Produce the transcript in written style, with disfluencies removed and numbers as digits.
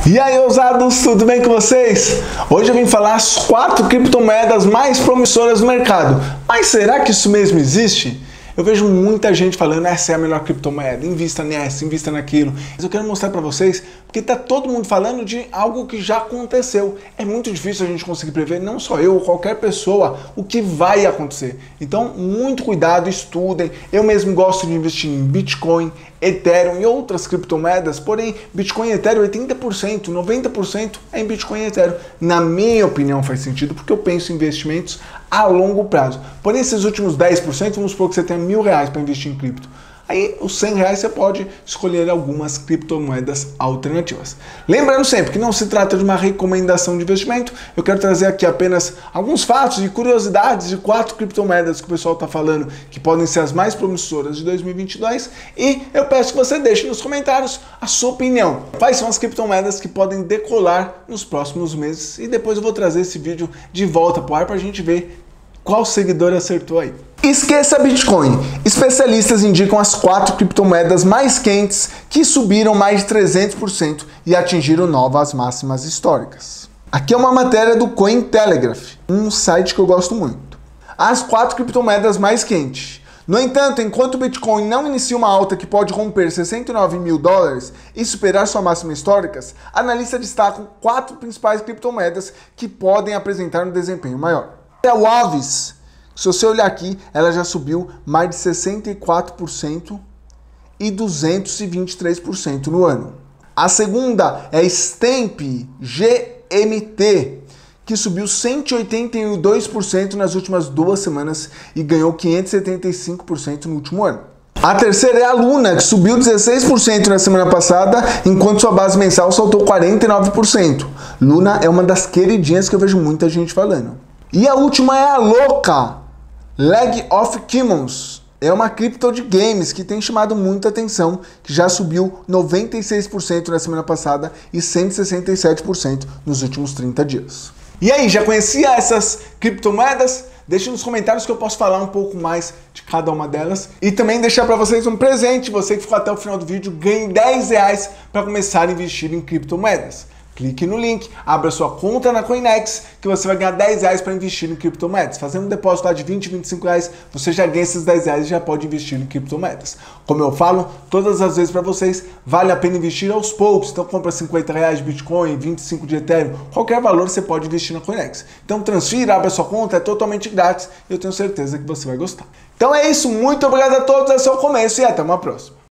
E aí, ousados, tudo bem com vocês? Hoje eu vim falar as 4 criptomoedas mais promissoras do mercado. Mas será que isso mesmo existe? Eu vejo muita gente falando, essa é a melhor criptomoeda, invista nessa, invista naquilo. Mas eu quero mostrar para vocês, porque tá todo mundo falando de algo que já aconteceu. É muito difícil a gente conseguir prever, não só eu, qualquer pessoa, o que vai acontecer. Então, muito cuidado, estudem. Eu mesmo gosto de investir em Bitcoin, Ethereum e outras criptomoedas, porém, Bitcoin e Ethereum 80%, 90% é em Bitcoin e Ethereum. Na minha opinião faz sentido, porque eu penso em investimentos a longo prazo. Porém, esses últimos 10%, vamos supor que você tenha R$1.000 para investir em cripto. Aí, os R$100 você pode escolher algumas criptomoedas alternativas. Lembrando sempre que não se trata de uma recomendação de investimento, eu quero trazer aqui apenas alguns fatos e curiosidades de 4 criptomoedas que o pessoal está falando que podem ser as mais promissoras de 2022 e eu peço que você deixe nos comentários a sua opinião. Quais são as criptomoedas que podem decolar nos próximos meses e depois eu vou trazer esse vídeo de volta para o ar para a gente ver qual seguidor acertou aí. Esqueça Bitcoin. Especialistas indicam as 4 criptomoedas mais quentes que subiram mais de 300% e atingiram novas máximas históricas. Aqui é uma matéria do Cointelegraph, um site que eu gosto muito. As 4 criptomoedas mais quentes. No entanto, enquanto o Bitcoin não inicia uma alta que pode romper $69 mil e superar sua máxima históricas, analistas destacam 4 principais criptomoedas que podem apresentar um desempenho maior. A Waves, se você olhar aqui, ela já subiu mais de 64% e 223% no ano. A segunda é Stamp GMT, que subiu 182% nas últimas 2 semanas e ganhou 575% no último ano. A terceira é a Luna, que subiu 16% na semana passada, enquanto sua base mensal saltou 49%. Luna é uma das queridinhas que eu vejo muita gente falando. E a última é a Loca, League of Commons. É uma cripto de games que tem chamado muita atenção, que já subiu 96% na semana passada e 167% nos últimos 30 dias. E aí, já conhecia essas criptomoedas? Deixe nos comentários que eu posso falar um pouco mais de cada uma delas. E também deixar para vocês um presente. Você que ficou até o final do vídeo ganhe R$10 para começar a investir em criptomoedas. Clique no link, abra sua conta na Coinex, que você vai ganhar R$10 para investir em criptomoedas. Fazendo um depósito lá de R$20, R$25, você já ganha esses R$10 e já pode investir em criptomoedas. Como eu falo todas as vezes para vocês, vale a pena investir aos poucos. Então compra R$50 de Bitcoin, 25 de Ethereum, qualquer valor você pode investir na Coinex. Então transfira, abra sua conta, é totalmente grátis e eu tenho certeza que você vai gostar. Então é isso, muito obrigado a todos, esse é o começo e até uma próxima.